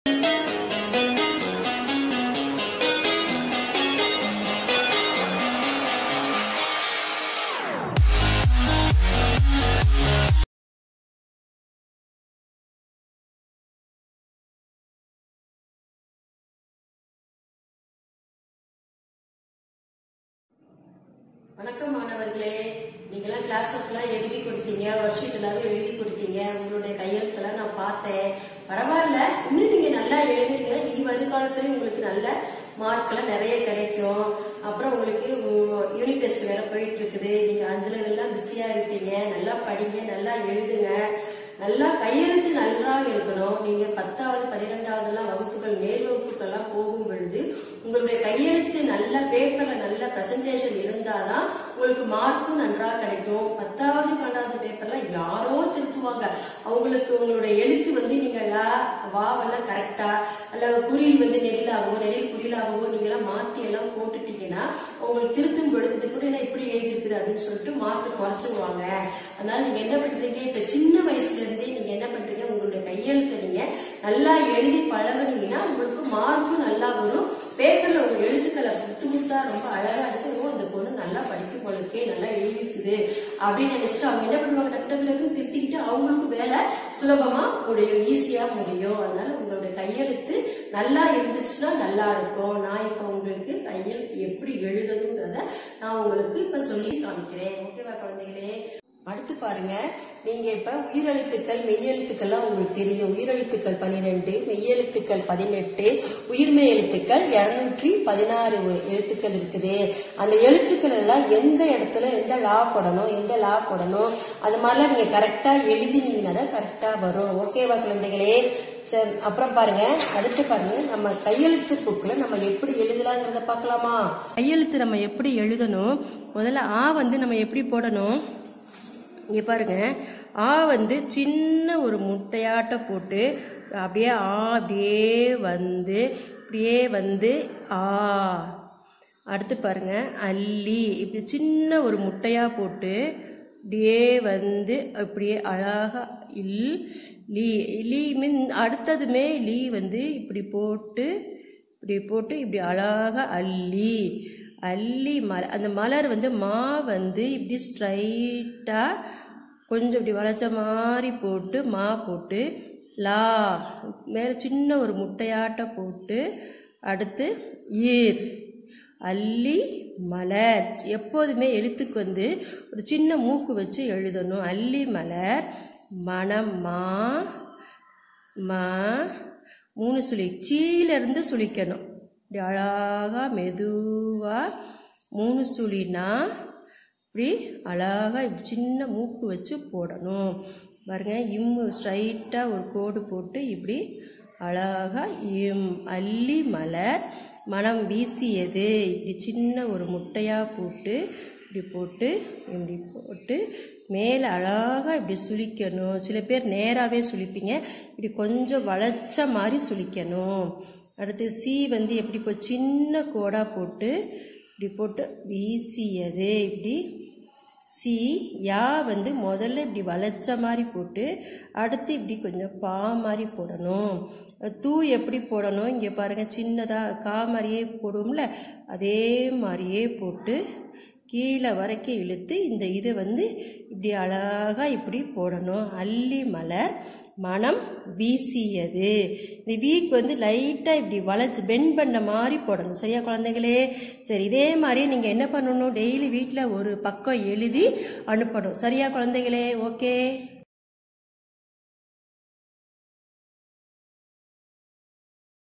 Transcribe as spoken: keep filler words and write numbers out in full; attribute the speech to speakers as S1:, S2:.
S1: வணக்கம் மாணவர்களே, நீங்களாம் கிளாஸ் ஒர்க்லாம் எழுதி கொடுத்தீங்க, ஒர்க் ஷீட் எல்லாரும் எழுதி கொடுத்தீங்க. உங்களுடைய கையெழுத்தெல்லாம் நான் பார்த்தேன். பரவாயில்ல, இன்னும் நீங்க நல்லா எழுதுறீங்க. இனி வருங்காலத்துல உங்களுக்கு நல்ல மார்க் எல்லாம் நிறைய கிடைக்கும். அப்புறம் உங்களுக்கு யூனிட் டெஸ்ட் வேற போயிட்டு இருக்குது. நீங்க அதுல எல்லாம் பிஸியா இருப்பீங்க. நல்லா படிங்க, நல்லா எழுதுங்க. நல்லா கையெழுத்து நன்றாக இருக்கணும். நீங்க பத்தாவது பன்னிரெண்டாவது எல்லாம் வகுப்புகள் மேல் வகுப்புகள் எல்லாம் போகும் பொழுது உங்களுடைய கையெழுத்து நல்ல பேப்பர்ல நல்ல பிரசன்டேஷன் இருந்தாதான் உங்களுக்கு மார்க்கும் நன்றாக கிடைக்கும். பத்தாவது பன்னெண்டாவது பேப்பர்ல யாரோ திருத்துவாங்க. அவங்களுக்கு உங்களுடைய எழுத்து வந்து நீங்க வாவெல்லாம் கரெக்டா அல்ல குறியில் வந்து நெடிலாகவோ நெடில் குறியிலாகவோ நீங்க எல்லாம் மாத்தி எல்லாம் போட்டுட்டீங்கன்னா உங்களுக்கு திருத்தும் பொழுது இது கூட என்ன இப்படி எழுதிருக்குது அப்படின்னு சொல்லிட்டு மார்க் குறைச்சிருவாங்க. அதனால நீங்க என்ன பண்றீங்க, இப்ப சின்ன வயசுல இருந்தே நீங்க என்ன பண்றீங்க, உங்களுடைய கையெழுத்தை நீங்க நல்லா எழுதி பழகுனீங்கன்னா உங்களுக்கு மார்க்கும் நல்லா வரும். பேப்பர்ல உங்க எழுத்துக்களை முத்து முத்தா ரொம்ப அழகா இருக்கு. இந்த பொண்ணு நல்லா படிக்கும் போல இருக்கே, நல்லா எழுதிருக்குது அப்படின்னு நினைச்சிட்டு அவங்க என்ன பண்ணுவாங்க, டக்கு டக்கு திருத்திக்கிட்டு அவங்களுக்கு வேலை சுலபமா முடியும், ஈஸியா முடியும். அதனால உங்களுடைய கையெழுத்து நல்லா இருந்துச்சுன்னா நல்லா இருக்கும். நான் இப்ப உங்களுக்கு கையெழுத்து எப்படி எழுதணுங்கிறத நான் உங்களுக்கு இப்ப சொல்லி காமிக்கிறேன். ஓகேவா குழந்தைகளே? அடுத்து பாருங்க, நீங்க இப்ப உயிரெழுத்துக்கள் மெய்யெழுத்துக்கள்லாம் உங்களுக்கு தெரியும். உயிரெழுத்துக்கள் பனிரெண்டு, மெய்யெழுத்துக்கள் பதினெட்டு, உயிர்மெய் எழுத்துக்கள் இருநூற்றி பதினாறு எழுத்துக்கள் இருக்குது. அந்த எழுத்துக்கள் எல்லாம் எந்த இடத்துல எந்த லா போடணும், எந்த லா போடணும், அது மாதிரிலாம் நீங்க கரெக்டா எழுதினீங்கன்னா தான் கரெக்டா வரும். ஓகேவா குழந்தைகளே? சரி, அப்புறம் பாருங்க, அடுத்து பாருங்க, நம்ம கையெழுத்து புக்ல நம்ம எப்படி எழுதலாங்கிறத பார்க்கலாமா? கையெழுத்து நம்ம எப்படி எழுதணும், முதல்ல ஆ வந்து நம்ம எப்படி போடணும் இங்க பாருங்க. ஆ வந்து சின்ன ஒரு முட்டையாட்ட போட்டு அப்படியே ஆ அப்படியே வந்து இப்படியே வந்து ஆ. அடுத்து பாருங்க, அல்லி இப்படி சின்ன ஒரு முட்டையா போட்டு இப்படியே வந்து அப்படியே அழகா இல் லீ லீ மீன். அடுத்ததுமே லீ வந்து இப்படி போட்டு இப்படி போட்டு இப்படி அழகா அல்லி அல்லி மலர். அந்த மலர் வந்து மா வந்து இப்படி ஸ்ட்ரைட்டா கொஞ்சம் இப்படி வளைச்ச மாதிரி போட்டு மா போட்டு லா மேலே சின்ன ஒரு முட்டையாட்ட போட்டு அடுத்து ஈர் அல்லி மலர். எப்போதுமே எழுத்துக்கு வந்து ஒரு சின்ன மூக்கு வச்சு எழுதணும். அல்லி மலர் மனம் மா மா மூணு சுழி கீழிருந்து சுழிக்கணும். இப்படி அழகா மெதுவா மூணு சுழினா இப்படி அழகா இப்படி சின்ன மூக்கு வச்சு போடணும். பாருங்க, இம்மு ஸ்ட்ரைட்டா ஒரு கோடு போட்டு இப்படி அழகா இம். அல்லி மலர் மனம் வீசியது இப்படி சின்ன ஒரு முட்டையா போட்டு இப்படி போட்டு இப்படி போட்டு மேலே அழகா இப்படி சுழிக்கணும். சில பேர் நேராகவே சுழிப்பீங்க, இப்படி கொஞ்சம் வளைச்ச மாதிரி சுழிக்கணும். அடுத்து சி வந்து எப்படி இப்போ சின்ன கோடா போட்டு இப்படி போட்டு வீசியது இப்படி சி. யா வந்து முதல்ல இப்படி வளைச்ச மாதிரி போட்டு அடுத்து இப்படி கொஞ்சம் பா மாதிரி போடணும். தூ எப்படி போடணும், இங்கே பாருங்க, சின்னதாக கா மாதிரியே போடுவோம்ல, அதே மாதிரியே போட்டு கீழே வரைக்கும் இழுத்து இந்த இதை வந்து இப்படி அழகா இப்படி போடணும். அல்லி மலர் மனம் வீசியது. இந்த வீக் வந்து லைட்டாக இப்படி வளைச்சு பெண்ட் பண்ண மாதிரி போடணும். சரியா குழந்தைகளே? சரி, இதே மாதிரி நீங்கள் என்ன பண்ணணும், டெய்லி வீட்டில் ஒரு பக்கம் எழுதி அனுப்பணும். சரியா குழந்தைகளே? ஓகே.